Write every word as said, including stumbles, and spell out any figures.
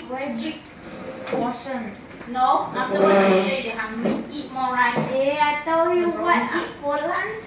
very big portion. No, afterwards you say you're hungry. Eat more rice. Hey, I told you What's what wrong? eat for lunch.